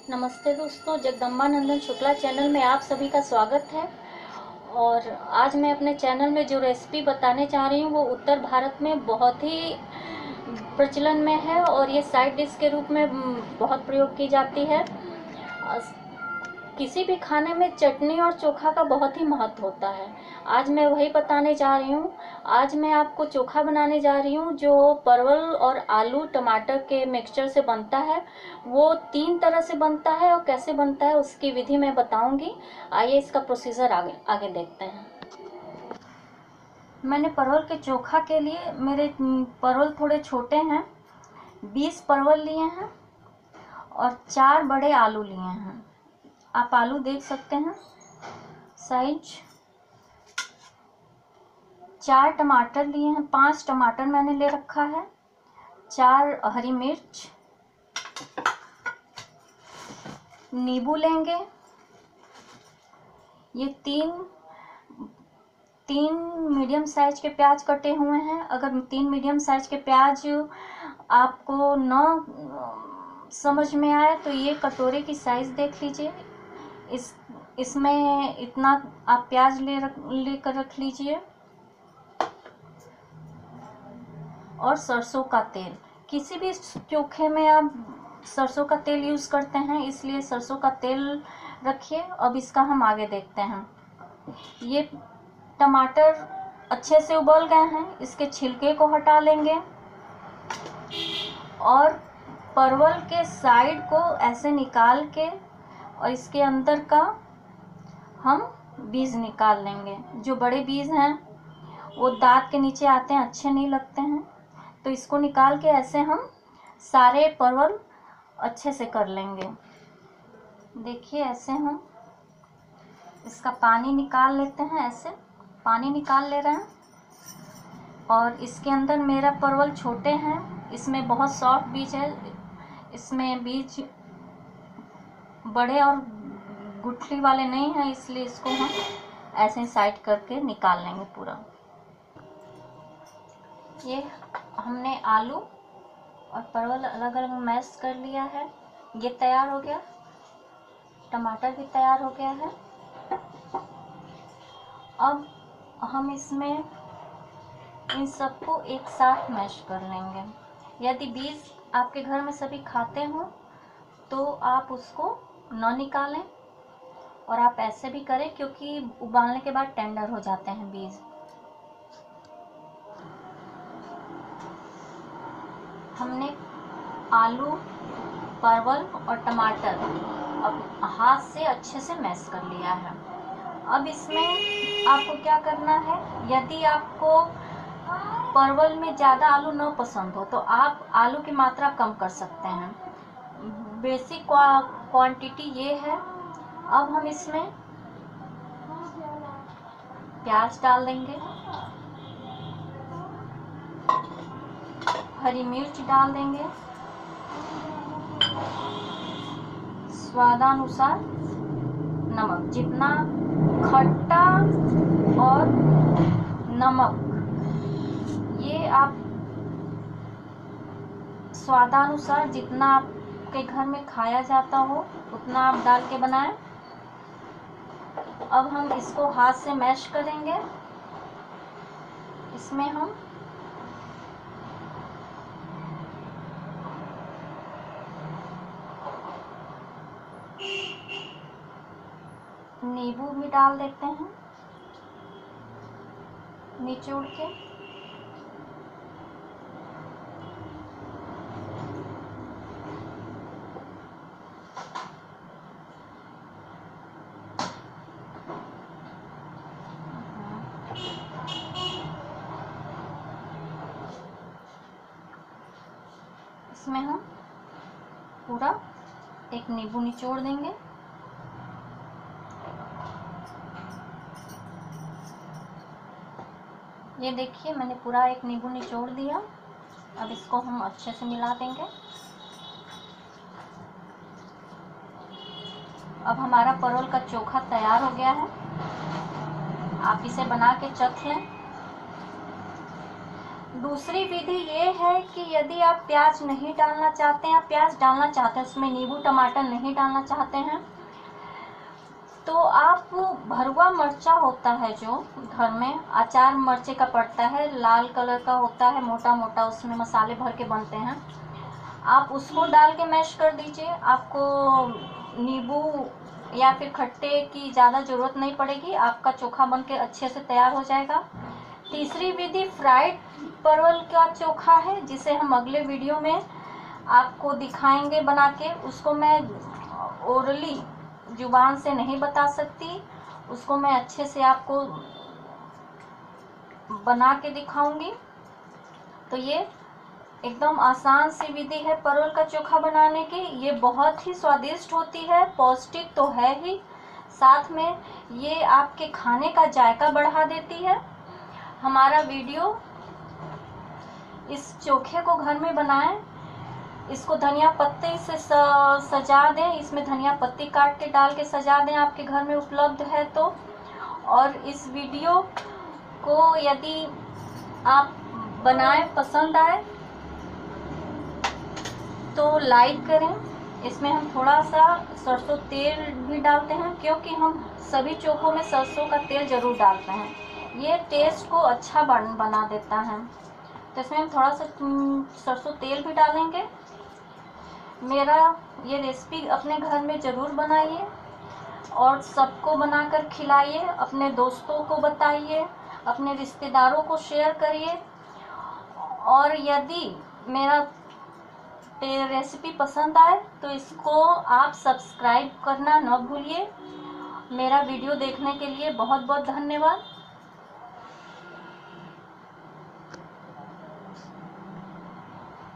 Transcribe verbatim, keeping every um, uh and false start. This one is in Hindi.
नमस्ते दोस्तों, जगदम्बा नंदन शुक्ला चैनल में आप सभी का स्वागत है। और आज मैं अपने चैनल में जो रेसिपी बताने जा रही हूँ वो उत्तर भारत में बहुत ही प्रचलन में है और ये साइड डिश के रूप में बहुत प्रयोग की जाती है। किसी भी खाने में चटनी और चोखा का बहुत ही महत्व होता है। आज मैं वही बताने जा रही हूँ। आज मैं आपको चोखा बनाने जा रही हूँ जो परवल और आलू टमाटर के मिक्सचर से बनता है। वो तीन तरह से बनता है और कैसे बनता है उसकी विधि मैं बताऊंगी। आइए इसका प्रोसीजर आगे आगे देखते हैं। मैंने परवल के चोखा के लिए, मेरे परवल थोड़े छोटे हैं, बीस परवल लिए हैं और चार बड़े आलू लिए हैं। आप आलू देख सकते हैं साइज। चार टमाटर लिए हैं, पांच टमाटर मैंने ले रखा है, चार हरी मिर्च, नींबू लेंगे। ये तीन तीन मीडियम साइज के प्याज कटे हुए हैं। अगर तीन मीडियम साइज के प्याज आपको न समझ में आए तो ये कटोरे की साइज देख लीजिए। इस इसमें इतना आप प्याज ले रख लेकर रख लीजिए। और सरसों का तेल, किसी भी चोखे में आप सरसों का तेल यूज़ करते हैं, इसलिए सरसों का तेल रखिए। अब इसका हम आगे देखते हैं। ये टमाटर अच्छे से उबल गए हैं, इसके छिलके को हटा लेंगे और परवल के साइड को ऐसे निकाल के और इसके अंदर का हम बीज निकाल लेंगे। जो बड़े बीज हैं वो दांत के नीचे आते हैं, अच्छे नहीं लगते हैं, तो इसको निकाल के ऐसे हम सारे परवल अच्छे से कर लेंगे। देखिए ऐसे हम इसका पानी निकाल लेते हैं, ऐसे पानी निकाल ले रहे हैं। और इसके अंदर मेरा परवल छोटे हैं, इसमें बहुत सॉफ्ट बीज है, इसमें बीज बड़े और गुठली वाले नहीं हैं, इसलिए इसको हम ऐसे साइड करके निकाल लेंगे पूरा। ये हमने आलू और परवल अलग अलग मैश कर लिया है, ये तैयार हो गया। टमाटर भी तैयार हो गया है। अब हम इसमें इन सबको एक साथ मैश कर लेंगे। यदि बीज आपके घर में सभी खाते हो तो आप उसको न निकालें और आप ऐसे भी करें, क्योंकि उबालने के बाद टेंडर हो जाते हैं बीज। हमने आलू, परवल और टमाटर अब हाथ से अच्छे से मैश कर लिया है। अब इसमें आपको क्या करना है, यदि आपको परवल में ज़्यादा आलू न पसंद हो तो आप आलू की मात्रा कम कर सकते हैं। बेसिक क्वांटिटी ये है। अब हम इसमें प्याज डाल देंगे, हरी मिर्च डाल देंगे, स्वादानुसार नमक, जितना खट्टा और नमक ये आप स्वादानुसार जितना आपके घर में खाया जाता हो उतना आप डाल के बनाएं। अब हम इसको हाथ से मैश करेंगे। इसमें हम नींबू भी डाल देते हैं निचोड़ के। इसमें हम पूरा एक नींबू निचोड़ देंगे। ये देखिए मैंने पूरा एक नींबू निचोड़ दिया। अब इसको हम अच्छे से मिला देंगे। अब हमारा परवल का चोखा तैयार हो गया है। आप इसे बना के चख लें। दूसरी विधि ये है कि यदि आप प्याज नहीं डालना चाहते हैं, आप प्याज डालना चाहते हैं, उसमें नींबू टमाटर नहीं डालना चाहते हैं, तो आप भरवा मर्चा होता है जो घर में अचार मर्चे का पड़ता है, लाल कलर का होता है, मोटा मोटा, उसमें मसाले भर के बनते हैं, आप उसको डाल के मैश कर दीजिए। आपको नींबू या फिर खट्टे की ज़्यादा ज़रूरत नहीं पड़ेगी, आपका चोखा बन के अच्छे से तैयार हो जाएगा। तीसरी विधि फ्राइड परवल का चोखा है, जिसे हम अगले वीडियो में आपको दिखाएंगे बना के। उसको मैं ओरली जुबान से नहीं बता सकती, उसको मैं अच्छे से आपको बना के दिखाऊंगी। तो ये एकदम आसान सी विधि है परवल का चोखा बनाने की। ये बहुत ही स्वादिष्ट होती है, पौष्टिक तो है ही, साथ में ये आपके खाने का जायका बढ़ा देती है। हमारा वीडियो इस चोखे को घर में बनाएं, इसको धनिया पत्ते से सजा दें, इसमें धनिया पत्ती काट के डाल के सजा दें, आपके घर में उपलब्ध है तो। और इस वीडियो को यदि आप बनाएं, पसंद आए तो लाइक करें। इसमें हम थोड़ा सा सरसों तेल भी डालते हैं, क्योंकि हम सभी चोखों में सरसों का तेल ज़रूर डालते हैं, ये टेस्ट को अच्छा बन बना देता है। तो इसमें हम थोड़ा सा सरसों तेल भी डालेंगे। मेरा ये रेसिपी अपने घर में ज़रूर बनाइए और सबको बनाकर खिलाइए, अपने दोस्तों को बताइए, अपने रिश्तेदारों को शेयर करिए। और यदि मेरा रेसिपी पसंद आए तो इसको आप सब्सक्राइब करना न भूलिए। मेरा वीडियो देखने के लिए बहुत बहुत धन्यवाद।